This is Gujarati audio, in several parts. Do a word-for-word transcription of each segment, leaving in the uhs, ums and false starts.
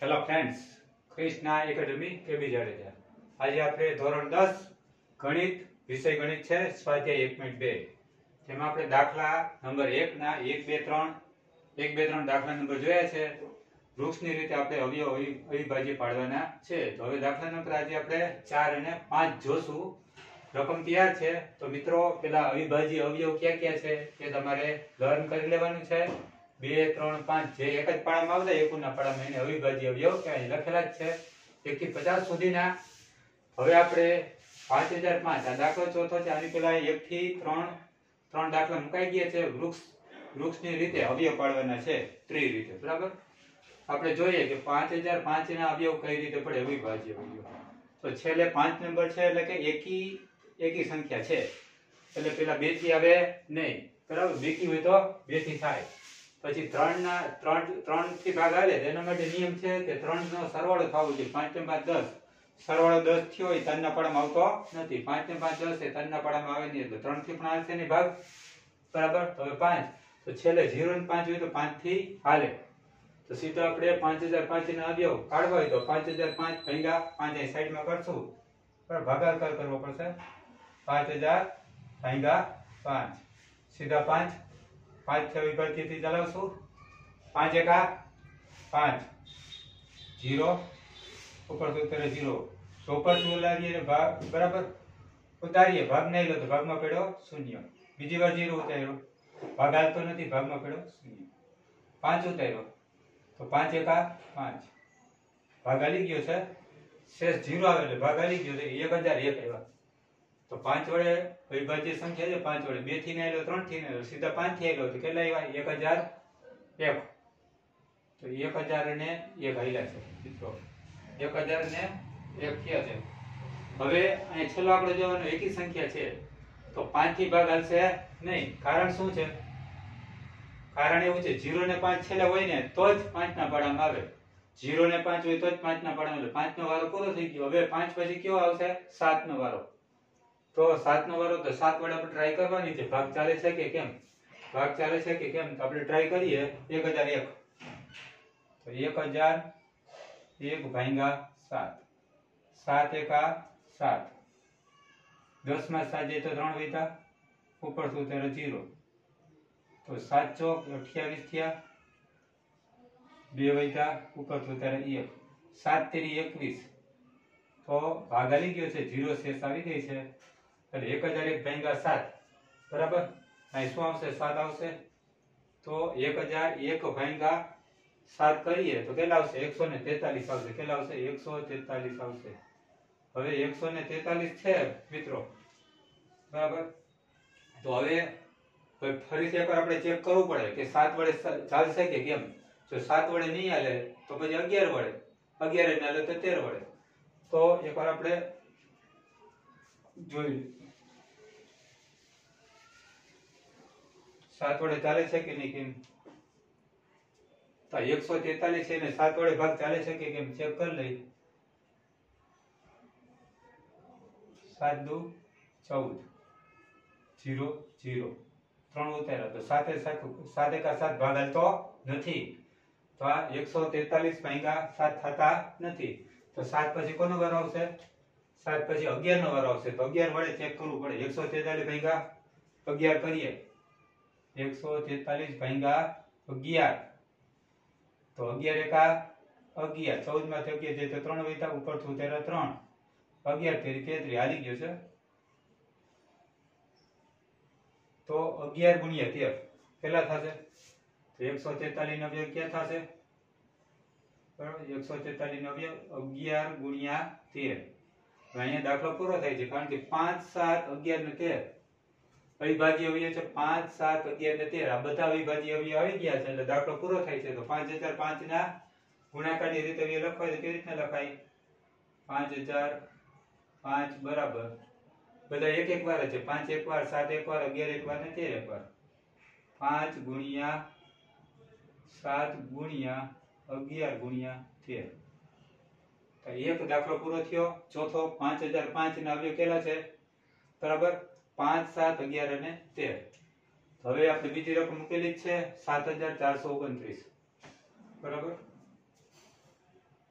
Hello friends, Krishna academy K B Jadeja. આજે આપણે ધોરણ દસ ગણિત વિષય ગણિત છે, સ્વાધ્યાય એક પોઈન્ટ બે. જેમાં આપણે દાખલા નંબર એક ના એક બે ત્રણ એક બે ત્રણ દાખલા નંબર જોયા છે. વૃક્ષની રીતે આપણે અવયવ અવિભાજ્ય પાડવાના છે. તો હવે દાખલા નંબર આજે આપણે ચાર અને પાંચ જોશું. રકમ તૈયાર છે તો મિત્રો પેલા અવિભાજ્ય અવયવ ક્યાં ક્યાં છે એ તમારે લર્ન કરી લેવાનું છે. બે ત્રણ પાંચ જે એક જ પાડામાં આવતા એકુના પાડામાં એને અવિભાજ્ય અવયવ ક્યાં લખેલા જ છે એક થી પચાસ સુધીના. હવે આપણે પાંચ હજાર પાંચ આ દાખલો ચોથો છે. આની પેલા એક થી ત્રણ ત્રણ દાખલા મુકાઈ ગયા છે. વૃક્ષ વૃક્ષની રીતે અવયવ પાડવાના છે ત્રી રીતે. બરાબર, આપણે જોઈએ કે પાંચ હજાર પાંચ ના અવયવ કઈ રીતે પડે અવિભાજ્ય અવયવ. તો છેલ્લે પાંચ નંબર છે એટલે કે એકી એકી સંખ્યા છે એટલે પેલા બે થી આવે નહીં. બરાબર, બેકી હોય તો બે થી થાય. પછી ત્રણ ના ત્રણ ત્રણ થી ભાગ આવે એના માટે નિયમ છે કે ત્રણ નો સરવાળો થવો જોઈએ. પાંચ ને પાંચ દસ, સરવાળો દસ થયો હોય ત્રણ ના પાડામાં આવતો નથી. પાંચ ને પાંચ દસ એ ત્રણ ના પાડામાં આવે નહીં એટલે ત્રણ થી પણ આવશે નહીં ભાગ. બરાબર, તો હવે પાંચ તો છેલ્લે ઝીરો ને પાંચ હોય તો પાંચ થી હાલે. તો સીધો આપણે પાંચ હજાર પાંચ ના અવયવ કાઢવા હોય તો પાંચ હજાર પાંચ ભાગ્યા પાંચ અહીં સાઈડમાં કરશું. બરાબર, ભાગાકાર કરવો પડશે. પાંચ હજાર ભાગ્યા પાંચ, સીધા પાંચ પાંચ થી વિભાજ્ય થી ચલાવશું. પાંચ એકા પાંચ, જીરો ઉપર ઉતરે જીરો. તો ઉપર થી ઉલારીએ ભાગ, બરાબર ઉતારીએ ભાગ નહીં લો તો ભાગમાં પડ્યો શૂન્ય. બીજી વાર જીરો ઉતાર્યો, ભાગ હાલતો નથી, ભાગમાં પડ્યો શૂન્ય. પાંચ ઉતાર્યો તો પાંચ એકા પાંચ, ભાગ હાલી ગયો છે. શેષ જીરો આવે એટલે ભાગ હાલી ગયો છે. એક હજાર એક આવ્યા. તો પાંચ વડે અવિભાજ્ય સંખ્યા છે. પાંચ વડે બે થી ને આવ્યો, ત્રણ થી ને આવ્યો, સીધા પાંચ થી આવ્યો તો કેટલા આવ્યા? એક હજાર એક. તો એક હજાર ને એક આવ્યા છે મિત્રો. એક હજાર ને એક થયા છે. હવે અહીં છેલ્લો આંકડો જોવાનો એકી સંખ્યા છે તો પાંચ થી ભાગ હાલશે નહીં. કારણ શું છે? કારણ એવું છે જીરો ને પાંચ છેલ્લે હોય ને તો જ પાંચ ના પાડામાં આવે. જીરો ને પાંચ હોય તો જ પાંચ ના પાડામાં આવે. પાંચ નો વારો પૂરો થઈ ગયો. હવે પાંચ પછી કયો આવશે? સાત નો વારો. તો સાત નો વારો તો સાત વડે આપણે ટ્રાય કરવાની છે. ભાગ ચાલે છે કે કેમ? ભાગ ચાલે છે કે કેમ? તો આપણે ટ્રાય કરીએ. એક હજાર એક તો એક હજાર એક ભાગ્યા સાત, સાત એકા સાત, દસ માં સાત જાય તો ત્રણ વૈતા, ઉપર થી ઉતારે જીરો. તો સાત ચોક અઠ્યાવીસ થયા, બે વૈતા, ઉપર થી ઉતારે એક. સાત તેરી એકવીસ. તો ભાગ આવી ગયો છે, જીરો શેષ આવી ગઈ છે એટલે એક હજાર એક ભાગ્યા સાત. બરાબર, અહીં શું આવશે? સાત આવશે. તો એક હજાર એક ભાગ્યા સાત કરીએ તો કેટલા આવશે? એકસો ને તેતાલીસ આવશે. કેટલા આવશે? એકસો તેતાલીસ આવશે. હવે એકસો ને તેતાલીસ છે મિત્રો. બરાબર, તો હવે ફરીથી એકવાર આપણે ચેક કરવું પડે કે સાત વડે ચાલશે કે કેમ. જો સાત વડે નહીં હાલે તો પછી અગિયાર વડે, અગિયાર ને હાલે તો તેર વડે. તો એકવાર આપણે જોઈ સાત વડે ચાલે છે કે નહીં કેમ. તો એકસો તેતાલીસ છે ને સાત વડે ભાગ ચાલે છે કે કેમ ચેક કરી લઈ. સાત દુ ચૌદ, જીરો જીરો, ત્રણ ઉતાર્યા તો સાતે સાત, સાત એકા સાત ભાગ હાલતો નથી. તો આ એકસો તેતાલીસ ભાગ્યા સાત થતા નથી. તો સાત પછી કોનો વારો આવશે? સાત પછી અગિયાર નો વારો આવશે. તો અગિયાર વડે ચેક કરવું પડે. એકસો તેતાલીસ ભાગ્યા અગિયાર કરીએ. એકસો તેતાલીસ ભાગ્યા અગિયાર તો અગિયાર એકા અગિયાર, ચૌદ માંથી અગિયાર જાય તો ત્રણ વૈતા, ઉપર થી ઉતાર્યા ત્રણ, અગિયાર તેરી તેત્રીસ હાલી ગયો છે. તો અગિયાર ગુણ્યા તેર કેટલા થશે? તો એકસો તેતાલીસ નો અવયવ ક્યાં થશે? બરાબર, એકસો તેતાલીસ નો અવયવ અગિયાર ગુણ્યા તેર. અહીંયા દાખલો પૂરો થાય છે કારણ કે પાંચ સાત અગિયાર ને તેર અવિભાજ્ય અવયવ છે. પાંચ સાત અગિયાર ને તેર આ બધા અવિભાજ્ય અવયવ આવી ગયા છે એટલે દાખલો પૂરો થાય છે. તો પાંચ હજાર પાંચ ના ગુણાકારની રીતે અવયવ લખવાય તો કેવી રીતના લખાય? પાંચ હજાર પાંચ બરાબર બધા એક એક વાર છે. પાંચ એક વાર, સાત એક વાર, અગિયાર એક વાર ને તેર એક વાર. પાંચ ગુણ્યા સાત ગુણ્યા અગિયાર ગુણ્યા તેર. એક દાખલો પૂરો થયો. ચોથો પાંચ હજાર પાંચ ના અવયવ કેટલા છે? બરાબર, પાંચ સાત અગિયાર અને તેર. હવે આપણે બીજી રકમ મૂકેલી જ છે સાત હજાર ચારસો ઓગણત્રીસ. બરાબર,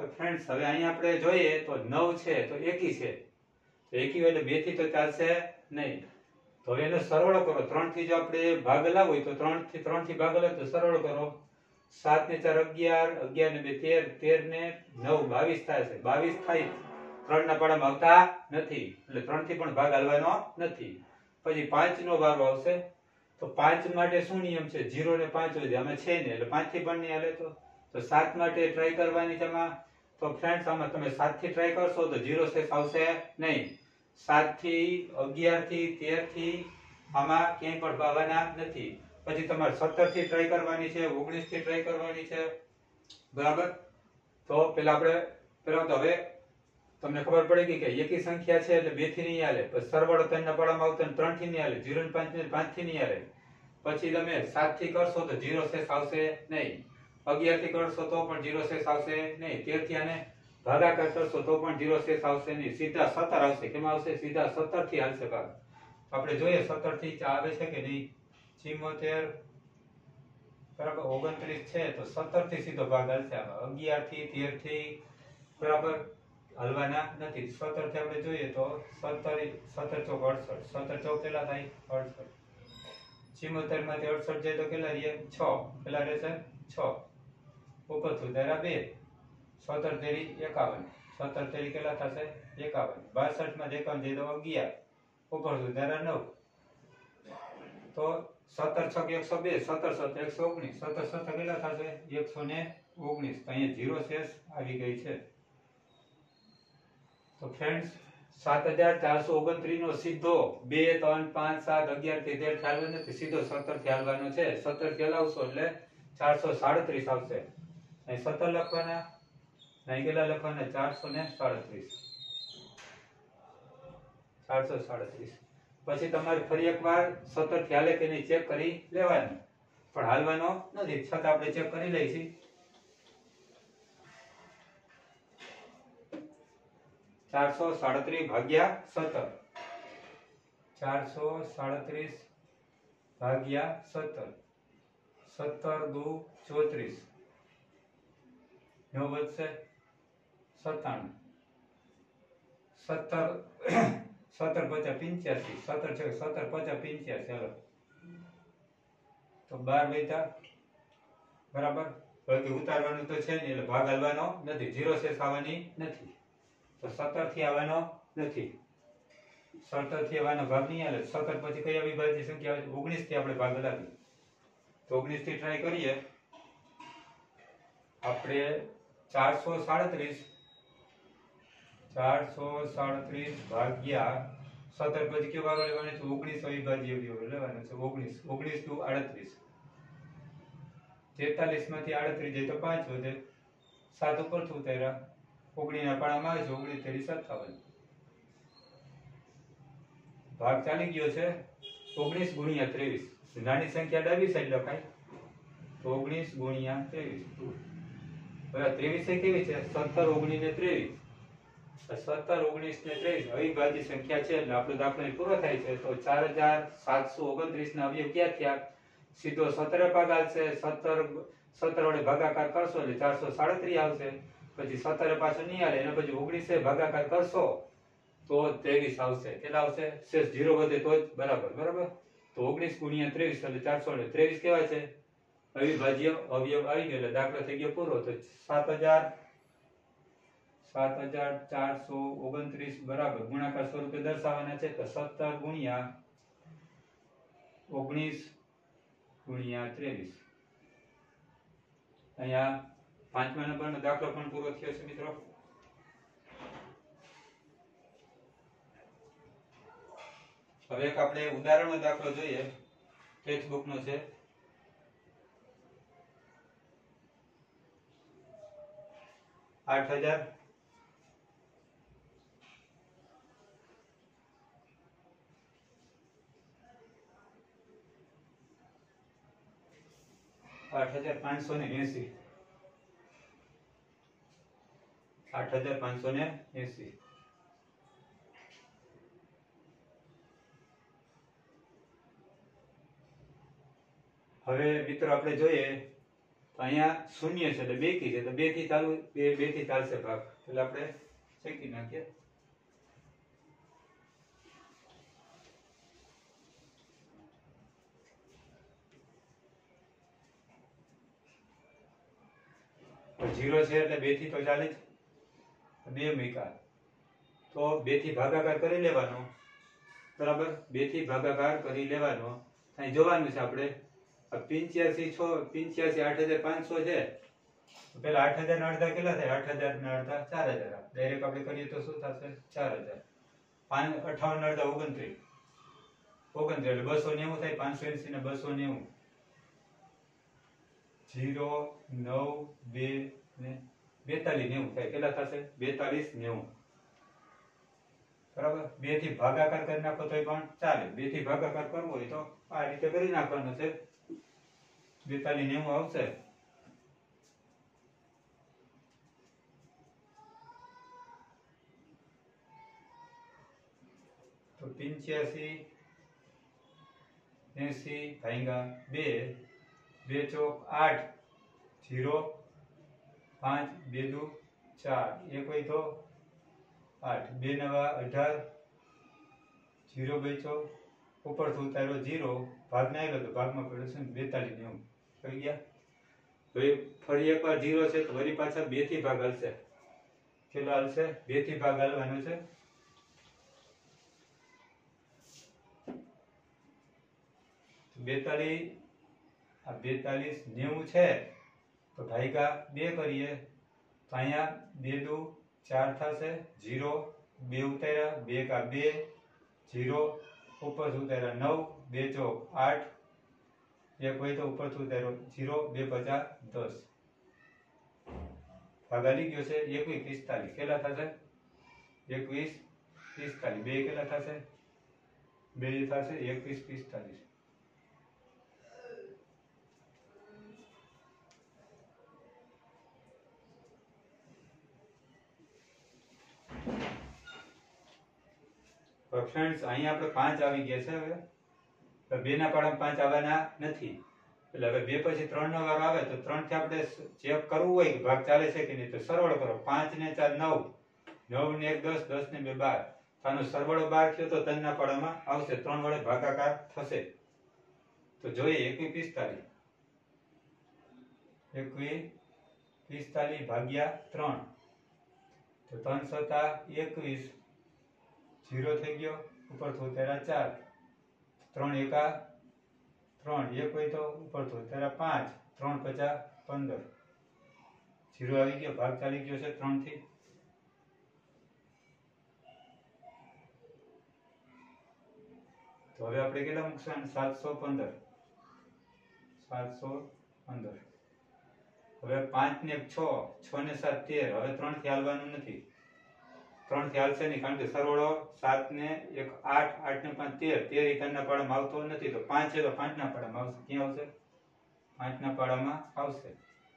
ફ્રેન્ડ્સ હવે અહીંયા આપણે જોઈએ તો નવ છે તો એકી છે, તો એકી એટલે બે થી તો ચાલશે નહીં. તો હવે એનો સરવાળો કરો. ત્રણ થી જો આપણે ભાગેલા હોય તો ત્રણ થી ત્રણ થી ભાગેલા તો સરવાળો કરો. સાત ને ચાર અગિયાર, અગિયાર ને બે તેર, તેર ને નવ બાવીસ થાય છે. બાવીસ થાય ત્રણ ના પાડામાં આવતા નથી એટલે ત્રણ થી પણ ભાગ હાલવાનો નથી. પછી પાંચ નો વારો આવશે તો પાંચ માટે શું નિયમ છે? ઝીરો ને પાંચ હોય આમાં છે ને એટલે પાંચ થી પણ નહીં હાલે. તો તો સાત માટે ટ્રાય કરવાની છે આમાં. તો ફ્રેન્ડ્સ આમાં તમે સાત થી ટ્રાય કરશો તો ઝીરો શેષ આવશે નહીં. સાત થી અગિયાર થી તેર થી આમાં ક્યાંય પણ ભાવવાના નથી. પછી તમારે સત્તર થી ટ્રાય કરવાની છે, ઓગણીસ થી ટ્રાય કરવાની છે, બરાબર. તો પેલા આપણે પેલા તો હવે તમને ખબર પડી ગઈ કે એકી સંખ્યા છે એટલે બે થી નહીં હાલે. પછી સરવાળો ત્રણ ના પાડામાં આવતો ત્રણ થી નહીં હાલે. ઝીરો ને પાંચ ને પાંચ થી નહીં હાલે. પછી તમે સાત થી કરશો તો ઝીરો શેષ આવશે નહીં. અગિયાર થી કરશો તો પણ ઝીરો શેષ આવશે નહીં. તેર થી આને ભાગાકાર કરશો તો પણ ઝીરો શેષ આવશે નહીં. સીધા સત્તર આવશે. કેમાં આવશે? સીધા સત્તર થી હાલશે ભાગ. આપણે જોઈએ સત્તર થી આવે છે કે નહીં. ચુમ્મોતેર બરાબર ઓગણત્રીસ છે તો સત્તર થી સીધો ભાગ હાલશે. આમાં અગિયાર થી તેર થી બરાબર હલવાના નથી. સત્તર થી આપણે જોઈએ તો સત્તર સત્તર ચોક અડસઠ. સત્તર ચોક કેટલા થાય? અડસઠ. ચુમ્મોતેર માંથી અડસઠ જાય તો કેટલા રહે? છ. કેટલા રહેશે? છ. ઉપર સુધારા બે. સત્તર તેરી એકાવન. સત્તર તેરી કેટલા થશે? એકાવન. બાસઠ માં એકાવન જાય તો અગિયાર. ઉપર સુધારા નવ. તો સત્તર છક એકસો બે. સત્તર સત્તર એકસો ઓગણીસ. સત્તર સત્તર કેટલા થશે? એકસો ને ઓગણીસ. તો અહીંયા ઝીરો શેષ આવી ગઈ છે. તો ફ્રેન્ડ્સ સાત હજાર ચારસો ઓગણત્રીસ નો સીધો બે ત્રણ પાંચ સાત અગિયાર થી તેર ચાલવાનો નથી. સીધો સત્તર થી હાલવાનો છે. સત્તર થી હલાવશો એટલે ચારસો સાડત્રીસ આવશે. અહીં સત્તર લખવાના, અહીં કેટલા લખવાના? ચારસો ને સાડત્રીસ. ચારસો સાડત્રીસ. પછી તમારે ફરી એકવાર સત્તર થી હાલે કે નહીં ચેક કરી લેવાનું, પણ હાલવાનો નથી. છતાં આપણે ચેક કરી લઈશું. ચારસો સાડત્રીસ ભાગ્યા સત્તર. ચારસો સાડત્રીસ ભાગ્યા સત્તર. સત્તર દુ ચોત્રીસ. નવ વધશે સત્તાણું. સત્તર સત્તર પચાસ પિંચ્યાસી. સત્તર છે સત્તર પચાસ પિંચ્યાસી. હાલો તો બાર વૈતા બરાબર. બાકી ઉતારવાનું તો છે નહીં એટલે ભાગ હાલવાનો નથી. ઝીરો શેષ આવવાની નથી. તો સત્તર થી આવવાનો નથી. સત્તર થી આવવાનો ભાગ નહીં હાલે. સત્તર પછી કઈ અવિભાજ્ય સંખ્યા આવે? ઓગણીસ થી આપણે ભાગ હલાવીએ તો ઓગણીસ થી ટ્રાય કરીએ આપણે. ચારસો સાડત્રીસ. ચારસો સાડત્રીસ ભાગ્યા સત્તર પછી કેવો ભાગ લેવાનો છે? ઓગણીસ અવિભાજ્ય લેવાનો છે. ઓગણીસ. ઓગણીસ ટુ આડત્રીસ. તેતાલીસ માંથી આડત્રીસ જાય તો પાંચ વધે. સાત ઉપર થી ઉતાર્યા. ઓગણીસ ના પાડામાં આવે છે. ઓગણીસ તેરી સત્તાવન. ભાગ ચાલી ગયો છે. ઓગણીસ ગુણ્યા ત્રેવીસ. નાની સંખ્યા ડાબી સાઈડ લખાય તો ઓગણીસ ગુણ્યા ત્રેવીસ. બરાબર. ત્રેવીસ એ કેવી છે? સત્તર ઓગણીસ ને ત્રેવીસ. સત્તર ઓગણીસ ને ત્રેવીસ અવિભાજ્ય સંખ્યા છે એટલે આપણો દાખલો પૂરો થાય છે. તો ચાર હજાર સાતસો ઓગણત્રીસ ના અવયવ ક્યાં થયા? સીધો સત્તર ભાગ આવશે. સત્તર સત્તર વડે ભાગાકાર કરશો એટલે ચારસો સાડત્રીસ આવશે. પછી સત્તર પાછું નહીં હાલે. એના પછી ઓગણીસે ભાગાકાર કરશો તો ત્રેવીસ આવશે. કેટલા આવશે? શેષ ઝીરો વધે તો જ બરાબર. બરાબર. તો ઓગણીસ ગુણ્યા ત્રેવીસ એટલે ચારસો ને ત્રેવીસ કેવા છે? અવિભાજ્ય અવયવ આવી ગયો એટલે દાખલો થઈ ગયો પૂરો. તો સાત હજાર સાત હજાર ચારસો ઓગણત્રીસ બરાબર ગુણાકાર સ્વરૂપે દર્શાવવાના છે. તો સત્તર ગુણ્યા ઓગણીસ ગુણ્યા ત્રેવીસ. અહીંયા પાંચમા નંબરનો દાખલો પણ પૂરો થયો છે મિત્રો. હવે એક આપણે ઉદાહરણનો દાખલો જોઈએ. ટેક્સ્ટ બુક નો છે. આઠ હજાર આઠ હજાર પાંચસો ને એસી. આઠ હજાર પાંચસો ને એસી. હવે મિત્રો આપણે જોઈએ તો તો અહીંયા શૂન્ય છે એટલે બેકી છે એટલે બે થી ચાલુ બે બે થી ચાલશે ભાગ એટલે આપણે શેકી નાખીએ. જીરો છે એટલે બે થી તો ચાલે જ, બે મૂક્યા તો બે થી ભાગાકાર કરી લેવાનો, બરાબર. બે થી ભાગાકાર કરી લેવાનો. અહીં જોવાનું છે આપણે પિંચ્યાસી છો પિંચ્યાસી આઠ હજાર પાંચસો છે તો પેલા આઠ હજાર ના અડધા કેટલા થાય? આઠ હજાર ના અડધા ચાર હજાર. ડાયરેક્ટ આપણે કરીએ તો શું થશે? ચાર હજાર. પાંચ અઠાવન ના અડધા ઓગણત્રીસ ઓગણત્રીસ એટલે બસો નેવું થાય. પાંચસો એસી ને બસો નેવું. જીરો નવ બે ને બેતાલીસ નેવું થાય. કેટલા થશે? બેતાલીસ નેવું. બરાબર. બે થી ભાગાકાર કરી નાખો તો પણ ચાલે. બે થી ભાગાકાર કરવો હોય તો આ રીતે કરી નાખવાનો છે. બેતાલીસ નેવું આવશે. તો પિંચ્યાસી એસી ભાગ્યા બે, બે ચોક આઠ, જીરો પાંચ, બે દુ ચાર, એક હોય તો આઠ, બે નવા અઢાર, જીરો બે ચોક ઉપરથી ઉતાર્યો જીરો, ભાગ ના આવ્યો તો ભાગમાં પડ્યો છે બેતાલીસ નેવું થઈ ગયા. ભાઈ ફરી એકવાર જીરો છે તો વળી પાછા બે થી ભાગ હાલશે. કેટલો હાલશે? બે થી ભાગ હાલવાનો છે. બેતાલીસ આ બેતાલીસ નેવું છે તો ભાગ્યા બે કરીએ તો અહીંયા બે દુ ચાર થશે, જીરો બે ઉતાર્યા, બે કા બે, જીરો ઉપર ઉતાર્યા નવ, બે ચોક આઠ, એક હોય તો ઉપર ઉતાર્યો જીરો, બે પચાસ દસ. ભાગ હાલી ગયો છે. એકવીસ પિસ્તાલીસ કેટલા થશે? એકવીસ પિસ્તાલીસ. બે કેટલા થશે? બે થશે એકવીસ પિસ્તાલીસ. ફ્રેન્ડ્સ અહીંયા આપણે પાંચ આવી ગયા છે. હવે બે ના પાડામાં પાંચ આવવાના નથી એટલે હવે બે પછી ત્રણ નો વારો આવે તો ત્રણ થી આપણે ચેક કરવું હોય કે ભાગ ચાલે છે કે નહીં તો સરવાળો કરો. પાંચ ને ચાર નવ, નવ ને એક દસ, દસ ને બે બાર. આનો સરવાળો બાર થયો તો ત્રણ ના પાડામાં આવશે. ત્રણ વડે ભાગાકાર થશે. તો જોઈએ એકવીસ પિસ્તાલીસ. એકવીસ પિસ્તાલીસ ભાગ્યા ત્રણ તો ત્રણ સત્તા એકવીસ, જીરો થઈ ગયો, ઉપર ઉતાર્યા ચાર, ત્રણ એકા ત્રણ, એક હોય તો ઉપર ઉતાર્યા પાંચ, ત્રણ પચાસ પંદર, જીરો આવી ગયો, ભાગ ચાલી ગયો છે ત્રણ થી. તો હવે આપણે કેટલા મૂકશું? સાતસો પંદર. સાતસો પંદર. હવે પાંચ ને છ, છ ને સાત તેર. હવે ત્રણ થી હાલવાનું નથી. ત્રણ થી હાલશે નહીં કારણ કે સરવાળો સાત ને એક આઠ, આઠ ને પાંચ તેર, તેર ત્રણ ના પાડામાં આવતો નથી તો પાંચ છે તો પાંચ ના પાડામાં આવશે. ક્યાં આવશે? પાંચ ના પાડામાં આવશે.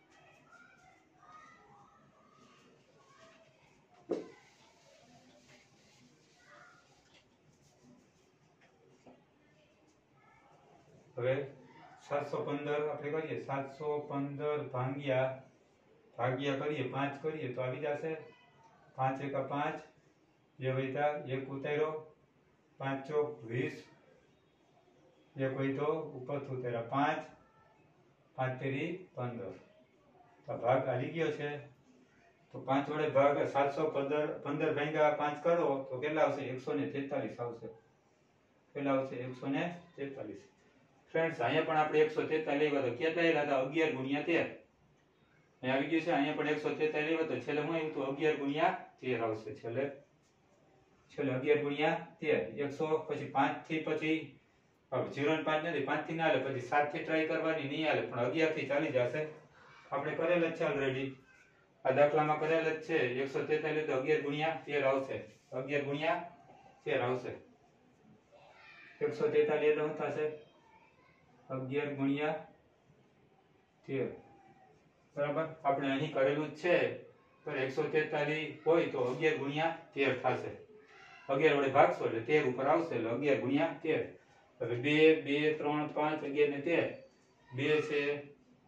હવે સાતસો પંદર આપણે કરીએ. સાતસો પંદર ભાગ્યા ભાગ્યા કરીએ પાંચ કરીએ તો આવી જશે પાંચ એકા પાંચ, બે વૈતા એક ઉતાર્યો, પાંચ ચોક વીસ, એક હોય તો ઉપર ઉતાર્યા પાંચ, પાંચ તેરી પંદર. તો ભાગ હાલી ગયો છે. તો પાંચ વડે ભાગ સાતસો પંદર પંદર ભાગ્યા પાંચ કરો તો કેટલા આવશે? એકસો ને તેતાલીસ આવશે. કેટલા આવશે? એકસો ને તેતાલીસ. ફ્રેન્ડ્સ અહીંયા પણ આપણે એકસો તેતાલીસ લેવા તો કેટલા આવ્યા હતા? અગિયાર ગુણ્યા તેર. અહીં આવી ગયું છે. અહીંયા પણ એકસો તેતાલીસ લેવા તો છેલ્લે હું આવ્યું તો અગિયાર ગુણ્યા તેર આવશે. છેલ્લે છેલ્લે અગિયાર ગુણ્યા તેર. એકસો પછી પાંચ થી પછી જીરો ને પાંચ નથી, પાંચ થી ના હાલે, પછી સાત થી ટ્રાય કરવાની નહીં હાલે પણ અગિયાર થી ચાલી જશે. આપણે કરેલ જ છે ઓલરેડી. આ દાખલામાં કરેલ જ છે. એકસો તેતાલીસ તો અગિયાર ગુણ્યા તેર આવશે. અગિયાર ગુણ્યા તેર આવશે. એકસો તેતાલીસ એટલે શું થશે? અગિયાર ગુણ્યા તેર. બરાબર. આપણે અહીં કરેલું જ છે તો એકસો તેતાલીસ હોય તો અગિયાર ગુણ્યા તેર થશે. અગિયાર વડે ભાગશો એટલે તેર ઉપર આવશે એટલે અગિયાર ગુણ્યા તેર. હવે બે બે ત્રણ પાંચ અગિયાર ને તેર. બે છે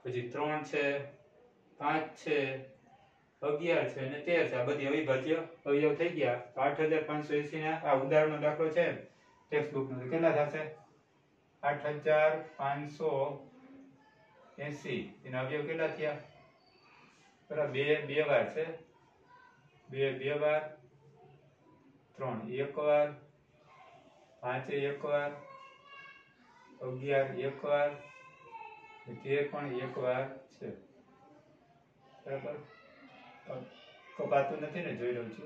પછી ત્રણ છે, પાંચ છે, અગિયાર છે અને તેર છે. આ બધી અવિભાજ્ય અવયવ થઈ ગયા. તો આઠ હજાર પાંચસો એસી ના આ ઉદાહરણનો દાખલો છે ટેક્સ્ટ બુક નો, કેટલા થશે? આઠ હજાર પાંચસો એસી એના અવયવ કેટલા થયા? બરાબર, બે બે વાર છે, બે બે વાર, ત્રણ એક વાર, પાંચ એક વાર, અગિયાર એક વાર, તેર પણ એક વાર છે. બરાબર, કપાતું નથી ને? જોઈ રહ્યો છું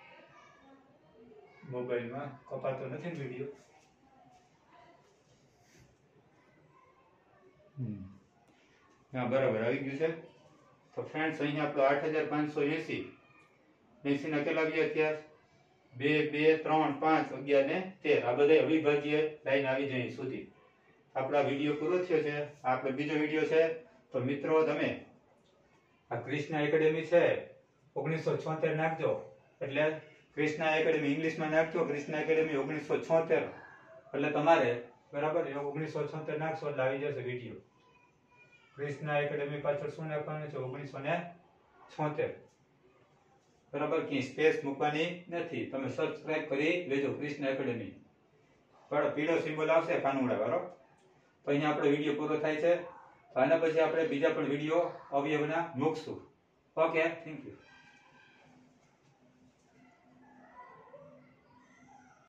મોબાઈલમાં, કપાતો નથી ને વિડીયો? હમ હા, બરાબર આવી ગયું છે. તો ફ્રેન્ડ્સ, અહીંયા આપણો આઠ હજાર પાંચસો એસી એસી ના કેટલા અવયવ થયા? બે બે ત્રણ પાંચ અગિયાર ને તેર. આ બધા અવિભાજ્ય લાઈન આવી જાય અહીં સુધી. આપણો વિડીયો પૂરો થયો છે. આપણો બીજો વિડીયો છે. તો મિત્રો, તમે આ ક્રિષ્ના એકેડેમી છે ઓગણીસો છોતેર નાખજો, એટલે ક્રિષ્ના એકેડેમી ઇંગ્લિશમાં નાખજો, ક્રિષ્ના એકેડેમી ઓગણીસો છોતેર, એટલે તમારે બરાબર એ ઓગણીસો છોતેર નાખશો એટલે આવી જશે વિડીયો. ક્રિષ્ના એકેડેમી પાછળ શું નાખવાનું છે? ઓગણીસો ને છોતેર. બરાબર, કે સ્પેસ મૂકવાની નથી. તમે સબસ્ક્રાઇબ કરી લેજો ક્રિષ્ના એકેડેમી. બરાબર, પીળો સિમ્બોલ આવશે કાનુડા વાળો. તો અહીંયા આપણો વિડીયો પૂરો થાય છે. આના પછી આપણે બીજા પણ વિડીયો અવયવના મૂકશું. Okay, thank you.